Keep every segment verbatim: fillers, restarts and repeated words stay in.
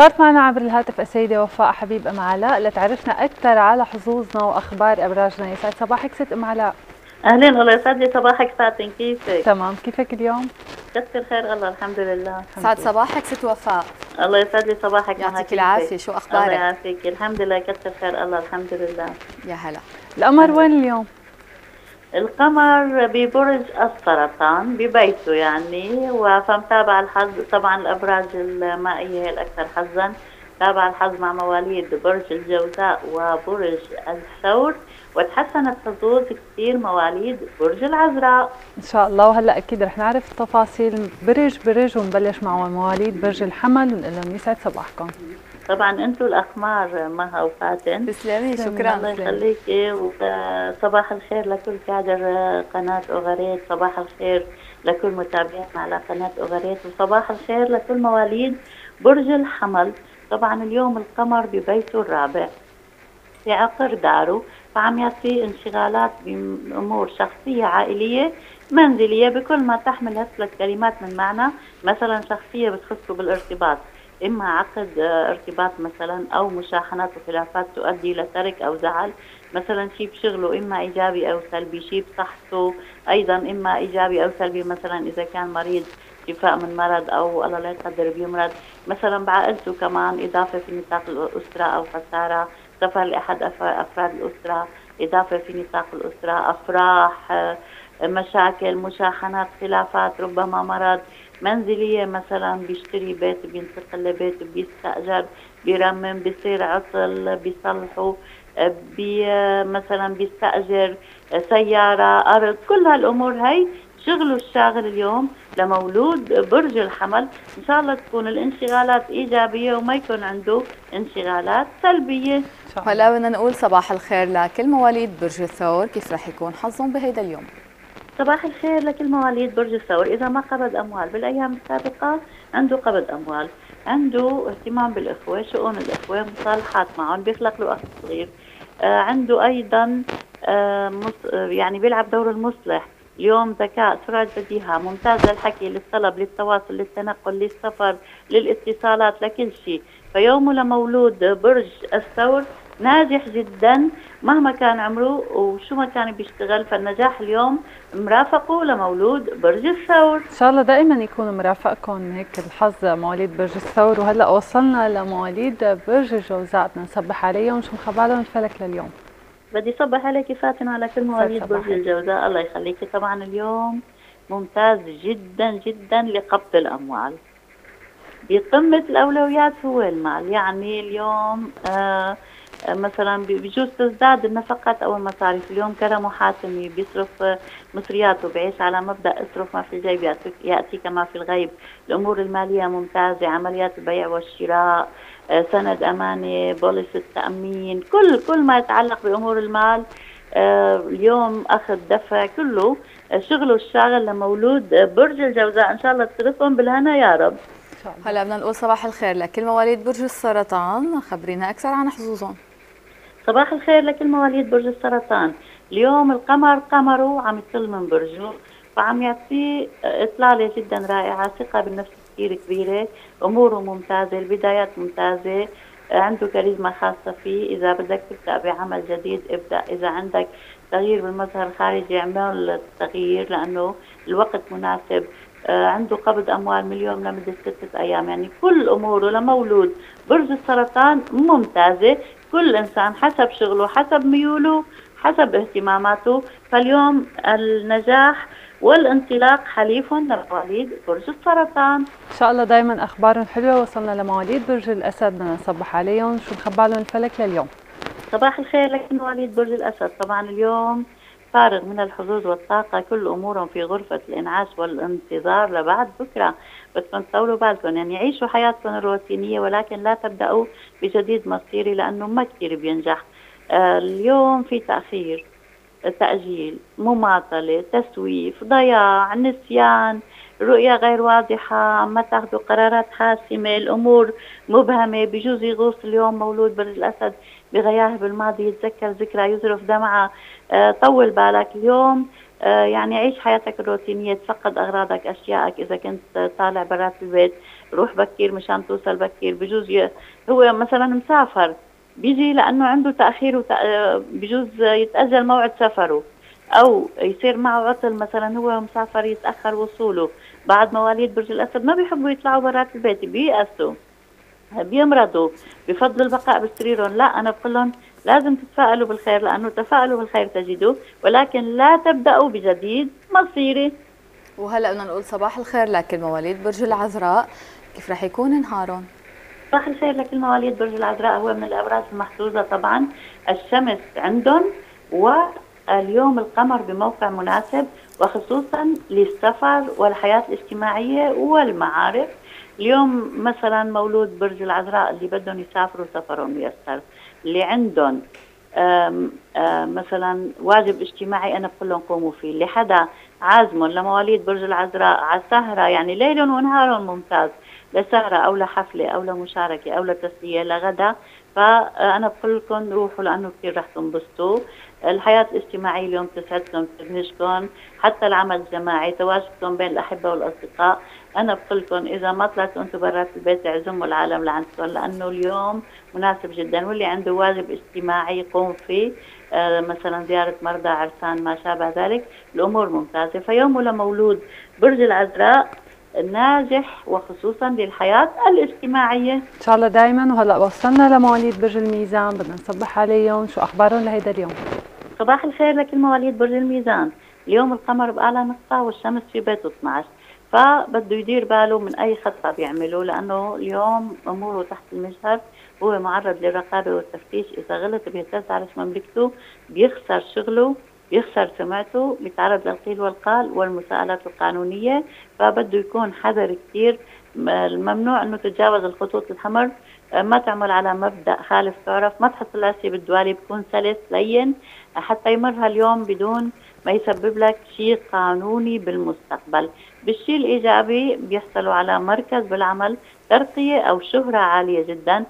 صارت معنا عبر الهاتف السيدة وفاء حبيب أم علاء لتعرفنا أكثر على حظوظنا وأخبار أبراجنا. يسعد صباحك ست أم علاء. أهلين، الله يسعد لي صباحك فاتن، كيفك؟ تمام، كيفك اليوم؟ كثر خير الله الحمد لله. سعد صباحك ست وفاء. الله يسعد لي صباحك. يعطيك العافية، شو أخبارك؟ الله يعافيك، الحمد لله كثر خير الله الحمد لله. يا هلا. القمر أهلا. وين اليوم؟ القمر ببرج السرطان ببيته يعني، فمتابع الحظ. طبعا الأبراج المائية هي الأكثر حظا. تابع الحظ مع مواليد برج الجوزاء وبرج الثور، وتحسنت حظوظ كثير مواليد برج العذراء ان شاء الله. وهلا اكيد رح نعرف تفاصيل برج برج ونبلش مع مواليد برج الحمل ونقول لهم يسعد صباحكم. طبعا انتم الاقمار مها وفاتن. تسلمي، شكرا. الله يخليكي، وصباح الخير لكل كادر قناه اوغاريت، صباح الخير لكل متابعينا على قناه اوغاريت، وصباح الخير لكل مواليد برج الحمل. طبعا اليوم القمر ببيته الرابع في عقر داره، فعم يعطي انشغالات بأمور شخصية عائلية منزلية بكل ما تحمل هالثلاث كلمات من معنى. مثلا شخصية بتخصه بالارتباط، إما عقد ارتباط مثلا أو مشاحنات وخلافات تؤدي إلى ترك أو زعل. مثلا شيء بشغله إما إيجابي أو سلبي، شيء بصحته أيضا إما إيجابي أو سلبي، مثلا إذا كان مريض شفاء من مرض أو الله لا يقدر بيمرض. مثلا بعائلته كمان إضافة في نطاق الأسرة أو خسارة، سفر لأحد أفراد الأسرة، إضافة في نطاق الأسرة، أفراح، مشاكل، مشاحنات، خلافات، ربما مرض، منزلية مثلا بيشتري بيت بينتقل لبيت بيستأجر بيرمم بيصير عطل بيصلحوا، بي مثلا بيستأجر سيارة، أرض، كل هالأمور هاي شغله الشاغل اليوم لمولود برج الحمل. إن شاء الله تكون الانشغالات إيجابية وما يكون عنده انشغالات سلبية. هلا بدنا نقول صباح الخير لكل مواليد برج الثور، كيف رح يكون حظهم بهيدا اليوم؟ صباح الخير لكل مواليد برج الثور. إذا ما قبض أموال بالأيام السابقة عنده قبض أموال، عنده اهتمام بالإخوة، شؤون الإخوة، مصالحات معهم، بيخلق له أخ صغير. آه عنده أيضا آه مص... يعني بيلعب دور المصلح. اليوم ذكاء، سرعة بديهة، ممتاز للحكي، للطلب، للتواصل، للتنقل، للسفر، للاتصالات، لكل شيء. فيومه لمولود برج الثور ناجح جدا مهما كان عمره وشو ما كان بيشتغل، فالنجاح اليوم مرافقه لمولود برج الثور. ان شاء الله دائما يكون مرافقكم هيك الحظ مواليد برج الثور. وهلا وصلنا لمواليد برج الجوزاء، بدنا نصبح عليهم. شو مخبالهم الفلك لليوم؟ بدي صبح عليكي فاتنة على كل مواليد برج الجوزاء. الله يخليكي. طبعا اليوم ممتاز جدا جدا لقبض الأموال، بقمة الأولويات هو المال. يعني اليوم آه مثلا بجوز تزداد النفقات أو المصاريف. اليوم كرم حاتمي بيصرف مصرياته، بعيش على مبدأ اصرف ما في الجيب يأتي كما في الغيب. الأمور المالية ممتازة، عمليات البيع والشراء، سند أمانة، بوليس التأمين، كل كل ما يتعلق بأمور المال اليوم أخذ دفع، كله شغله الشاغل لمولود برج الجوزاء. إن شاء الله تصرفهم بالهنا يا رب. هلا بدنا نقول صباح الخير لكل مواليد برج السرطان، خبرينا أكثر عن حظوظهم. صباح الخير لكل مواليد برج السرطان. اليوم القمر قمره عم يطل من برجه، فعم يعطيه إطلالة جدا رائعة، ثقة بالنفس كثير كبيرة، أموره ممتازة، البدايات ممتازة، عنده كاريزما خاصة فيه. إذا بدك تبدأ بعمل جديد ابدأ، إذا عندك تغيير بالمظهر الخارجي اعمل التغيير لأنه الوقت مناسب. عنده قبض أموال من اليوم لمدة ستة أيام. يعني كل أموره لمولود برج السرطان ممتازة. كل إنسان حسب شغله، حسب ميوله، حسب اهتماماته. فاليوم النجاح والانطلاق حليف لمواليد برج السرطان. ان شاء الله دائما اخبارهم حلوه. وصلنا لمواليد برج الاسد، بدنا نصبح عليهم. شو مخبالهم الفلك لليوم؟ صباح الخير لكل مواليد برج الاسد. طبعا اليوم فارغ من الحظوظ والطاقه، كل امورهم في غرفه الانعاش والانتظار لبعد بكره. بدكم تطولوا بالكم، يعني عيشوا حياتكم الروتينيه ولكن لا تبداوا بجديد مصيري لانه ما كثير بينجح. آه اليوم في تاخير، تأجيل، مماطلة، تسويف، ضياع، نسيان، رؤية غير واضحة، ما تاخذوا قرارات حاسمة، الأمور مبهمة. بجوز يغوص اليوم مولود برج الأسد بغياها بالماضي، يتذكر ذكرى، يزرف دمعة. آه طول بالك اليوم، آه يعني عيش حياتك الروتينية، تفقد أغراضك أشيائك. إذا كنت طالع برات البيت روح بكير مشان توصل بكير. بجوز ي... هو مثلا مسافر بيجي لأنه عنده تأخير وت... بجوز يتأجل موعد سفره، أو يصير معه عطل مثلا، هو مسافر يتأخر وصوله. بعد مواليد برج الأسد ما بيحبوا يطلعوا برات البيت، بيأسوا، بيمرضوا، بفضلوا البقاء بسريرهم. لا، أنا بقول لهم لازم تتفائلوا بالخير، لأنه تفائلوا بالخير تجدوه، ولكن لا تبدأوا بجديد مصيري. وهلا بدنا نقول صباح الخير لكل مواليد برج العذراء، كيف رح يكون نهارهم؟ صباح الخير لكل مواليد برج العذراء. هو من الأبراج المحظوظة طبعا، الشمس عندهم، واليوم القمر بموقع مناسب، وخصوصا للسفر والحياة الاجتماعية والمعارف. اليوم مثلا مولود برج العذراء اللي بدهم يسافروا سفرهم ميسر، اللي عندهم آم آم مثلا واجب اجتماعي أنا بقول لهم قوموا فيه. اللي حدا عازمهم لمواليد برج العذراء على سهرة، يعني ليلهم ونهارهم ممتاز، لسهرة أو لحفلة أو لمشاركة أو لتسلية لغدا، فأنا بقول لكم روحوا لأنه كثير رح تنبسطوا. الحياة الاجتماعية اليوم تسعدكم، تبهجكم، حتى العمل الجماعي، تواجدكم بين الأحبة والأصدقاء. أنا بقول لكم إذا ما طلعتوا أنتم برات البيت اعزموا العالم لعندكم، لأنه اليوم مناسب جدا. واللي عنده واجب اجتماعي يقوم فيه، آه مثلا زيارة مرضى، عرسان، ما شابه ذلك، الأمور ممتازة. فيوم لمولود برج العذراء ناجح، وخصوصا للحياة الاجتماعية. ان شاء الله دائما. وهلا وصلنا لمواليد برج الميزان، بدنا نصبح عليهم، شو اخبارهم لهيدا اليوم؟ صباح الخير لكل مواليد برج الميزان. اليوم القمر بأعلى نقطة والشمس في بيت اثنعش، فبده يدير باله من أي خطأ بيعمله، لأنه اليوم أموره تحت المجهر، هو معرض للرقابة والتفتيش. إذا غلط بيهتز على مملكته، بيخسر شغله، بيخسر سمعته، بيتعرض للقيل والقال والمساءلات القانونية. فبده يكون حذر كثير، الممنوع أنه تتجاوز الخطوط الحمر، ما تعمل على مبدأ خالف تعرف، ما تحط العصي بالدوالي، بكون سلس لين حتى يمر هاليوم بدون ما يسبب لك شيء قانوني بالمستقبل. بالشيء الإيجابي بيحصلوا على مركز بالعمل، ترقية أو شهرة عالية جدا،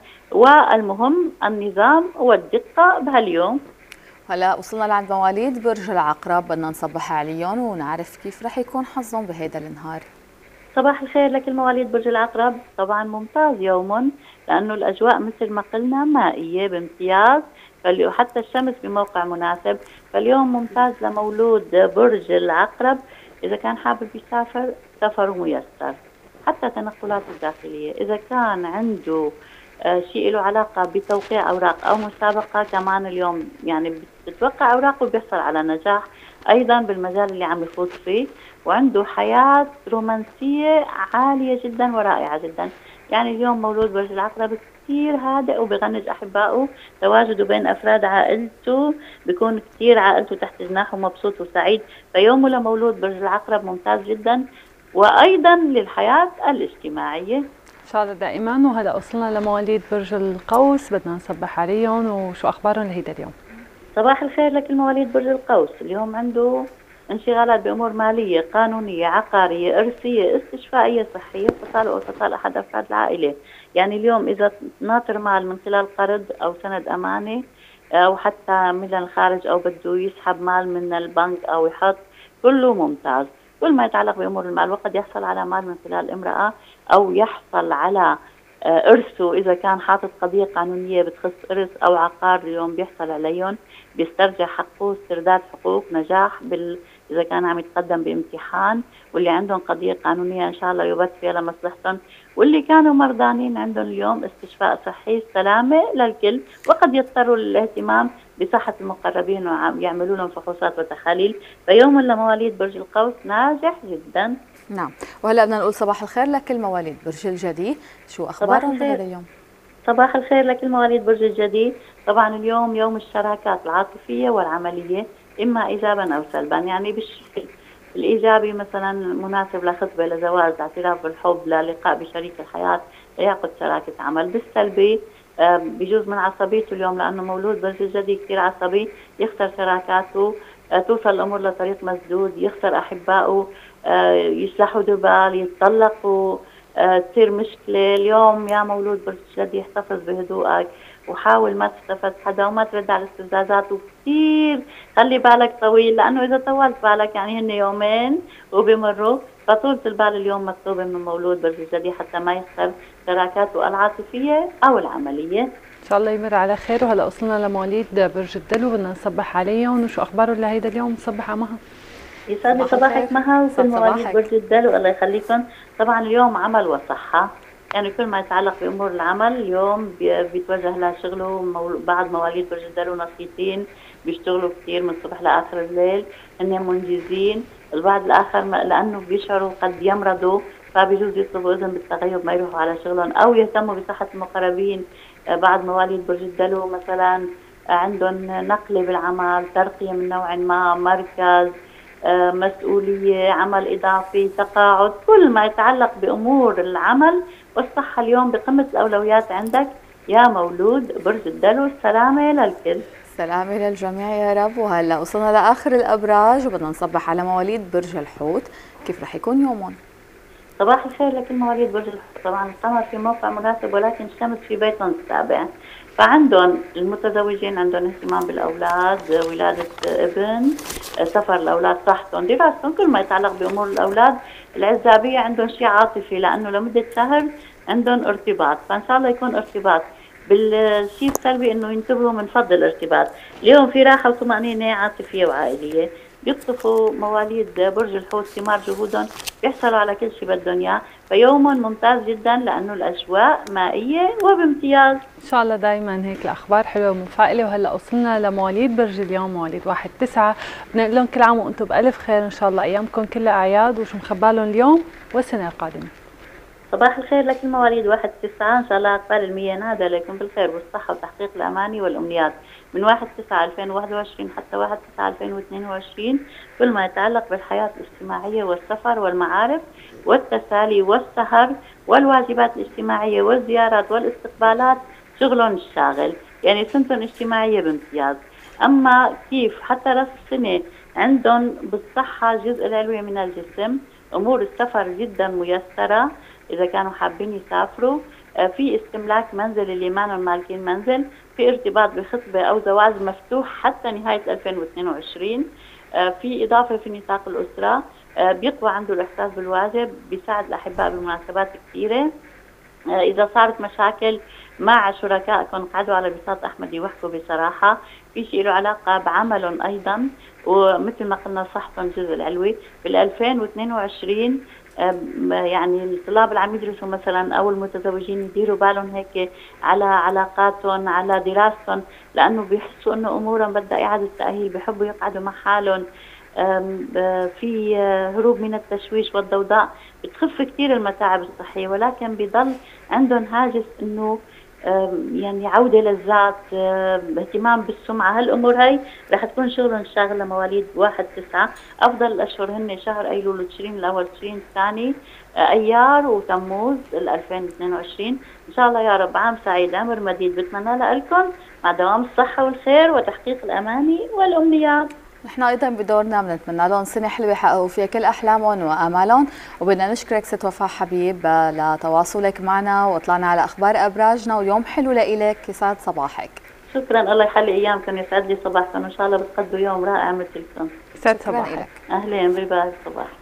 والمهم النظام والدقة بهاليوم. هلا وصلنا لعند مواليد برج العقرب، بدنا نصبح عليهم ونعرف كيف رح يكون حظهم بهيدا النهار. صباح الخير لكل مواليد برج العقرب. طبعا ممتاز يوم، لأنه الأجواء مثل ما قلنا مائية بامتياز، حتى الشمس بموقع مناسب، فاليوم ممتاز لمولود برج العقرب. إذا كان حابب يسافر سفره ميسر، حتى تنقلاته الداخلية. إذا كان عنده آه شيء له علاقة بتوقيع أوراق أو مسابقة، كمان اليوم يعني بتوقع أوراق وبيحصل على نجاح أيضا بالمجال اللي عم يفوت فيه. وعنده حياة رومانسية عالية جدا ورائعة جدا. يعني اليوم مولود برج العقرب كثير هادئ وبغنج أحبائه، تواجده بين أفراد عائلته بيكون كثير عائلته تحت جناحه مبسوط وسعيد. فيومه لمولود برج العقرب ممتاز جدا، وأيضا للحياة الاجتماعية ان شاء الله دائما. وهلا وصلنا لمواليد برج القوس، بدنا نصبح عليهم، وشو اخبارهم لهيدا اليوم؟ صباح الخير لكل مواليد برج القوس. اليوم عنده انشغالات بأمور مالية، قانونية، عقارية، إرثية، استشفائية، صحية، اتصال أو اتصال أحد أفراد العائلة. يعني اليوم إذا ناطر مال من خلال قرض أو سند أمانة، أو حتى من الخارج، أو بده يسحب مال من البنك أو يحط، كله ممتاز. كل ما يتعلق بأمور المال، وقد يحصل على مال من خلال امرأة، أو يحصل على إرثه إذا كان حاطط قضية قانونية بتخص إرث أو عقار، اليوم بيحصل عليهم، بيسترجع حقه، استرداد حقوق، نجاح بال إذا كان عم يتقدم بامتحان. واللي عندهم قضية قانونية إن شاء الله يبت فيها لمصلحتهم. واللي كانوا مرضانين عندهم اليوم استشفاء صحي، سلامة للكل. وقد يضطروا للاهتمام بصحة المقربين وعم يعملوا لهم فحوصات وتحاليل. فيوم لمواليد برج القوس ناجح جدا. نعم. وهلا بدنا نقول صباح الخير لكل مواليد برج الجدي، شو اخبارهم بهذا اليوم؟ صباح الخير لكل مواليد برج الجدي. طبعا اليوم يوم الشراكات العاطفية والعملية، إما إيجابا أو سلبا. يعني بالشكل الإيجابي مثلا مناسب لخطبة، لزواج، لاعتراف بالحب، للقاء بشريك الحياة، ليعقد شراكة عمل. بالسلبي بجوز من عصبيته اليوم، لأنه مولود برج الجدي كثير عصبي، يخسر شراكاته، توصل الأمور لطريق مسدود، يخسر أحبائه، يسلحوا دبال، يتطلقوا، آه، تصير مشكلة. اليوم يا مولود برج الجدي احتفظ بهدوءك، وحاول ما تستفز حدا وما ترد على الاستفزازات، وكثير خلي بالك طويل، لأنه إذا طولت بالك يعني هن يومين وبمروا. فطولة البال اليوم مطلوبة من مولود برج الجدي حتى ما يخسر شراكاته العاطفية أو العملية. ان شاء الله يمر على خير. وهلا وصلنا لمواليد برج الدلو، بدنا نصبح عليهم وشو اخبارهم لهيدا اليوم. نصبح على مها. يسعد لي صباحك مها وكل مواليد برج الدلو، الله يخليكم. طبعا اليوم عمل وصحة، يعني كل ما يتعلق بأمور العمل اليوم بيتوجه لشغله. بعض مواليد برج الدلو نشيطين، بيشتغلوا كثير من الصبح لآخر الليل، هن منجزين. البعض الآخر لأنه بيشعروا قد يمرضوا فبيجوز يطلبوا إذن بالتغيب ما يروحوا على شغلهم، أو يهتموا بصحة المقربين. بعض مواليد برج الدلو مثلا عندهم نقلة بالعمل، ترقية من نوع ما، مركز، مسؤولية، عمل إضافي، تقاعد، كل ما يتعلق بأمور العمل والصحة اليوم بقمة الأولويات عندك يا مولود برج الدلو. السلامة للكل. سلامة للجميع يا رب. وهلا وصلنا لآخر الأبراج وبدنا نصبح على مواليد برج الحوت، كيف رح يكون يومهم؟ صباح الخير لكل مواليد برج الحوت. طبعا القمر في موقع مناسب ولكن الشمس في بيتهم السابع، فعندهم المتزوجين عندهم اهتمام بالأولاد، ولادة ابن، سفر الأولاد، صحتهم، دراستهم، كل ما يتعلق بأمور الأولاد. العزابية عندهم شيء عاطفي لأنه لمدة شهر عندهم ارتباط، فإن شاء الله يكون ارتباط. بالشيء السلبي انه ينتبهوا من فضل الارتباط. اليوم في راحه وطمانينه عاطفيه وعائليه، بيقطفوا مواليد برج الحوت ثمار جهودهم، بيحصلوا على كل شيء بدهم اياه، فيوم ممتاز جدا لانه الاجواء مائيه وبامتياز. ان شاء الله دائما هيك الاخبار حلوه ومفائله. وهلا وصلنا لمواليد برج اليوم، مواليد واحد تسعة، بنقول لهم كل عام وانتم بالف خير، ان شاء الله ايامكم كلها اعياد وشو مخبالهم اليوم والسنه القادمه. صباح الخير لكل مواليد واحد تسعة، إن شاء الله أقبال المية نادى لكم بالخير والصحة وتحقيق الأماني والأمنيات من واحد تسعة ألفين وواحد وعشرين حتى واحد تسعة ألفين واثنين وعشرين. كل ما يتعلق بالحياة الاجتماعية والسفر والمعارف والتسالي والسهر والواجبات الاجتماعية والزيارات والاستقبالات شغلهم الشاغل، يعني سنتهم اجتماعية بامتياز. أما كيف حتى رأس السنة عندهم بالصحة الجزء العلوي من الجسم، أمور السفر جدا ميسرة إذا كانوا حابين يسافروا، في استملاك منزل اللي ما مالكين منزل، في ارتباط بخطبة أو زواج مفتوح حتى نهاية ألفين واثنين وعشرين، في إضافة في نطاق الأسرة، بيقوى عنده الإحساس بالواجب، بيساعد الأحباء بمناسبات كثيرة. إذا صارت مشاكل مع شركائكم قعدوا على بساط أحمدي واحكوا بصراحة، في شيء له علاقة بعملهم أيضا، ومثل ما قلنا صحتهم الجزء العلوي. بال ألفين واثنين وعشرين يعني الطلاب اللي عم يدرسوا مثلا او المتزوجين يديروا بالهم هيك على علاقاتهم، على دراستهم، لانه بيحسوا انه امورهم بدها اعاده تاهيل، بيحبوا يقعدوا مع حالهم، في هروب من التشويش والضوضاء، بتخف كثير المتاعب الصحيه، ولكن بضل عندهم هاجس انه يعني عودة للذات، اهتمام بالسمعة. هالأمور هاي رح تكون شغلهم شاغل لمواليد واحد تسعة. أفضل الأشهر هن شهر أيلول وتشرين الأول تشرين الثاني، أيار وتموز ألفين واثنين وعشرين. إن شاء الله يا رب عام سعيد عمر مديد بتمنى لكم مع دوام الصحة والخير وتحقيق الأماني والأمنيات. نحن ايضا بدورنا بنتمنى لهم سنه حلوه يحققوا فيها كل احلامهم وامالهم، وبدنا نشكرك ست وفاء حبيب لتواصلك معنا وطلعنا على اخبار ابراجنا، ويوم حلو لإلك، يسعد صباحك. شكرا، الله يحلي ايامكم، يسعد لي صباحكم، وان شاء الله بتقضوا يوم رائع مثلكم. يسعد صباحك. اهلين، باي باي، صباح.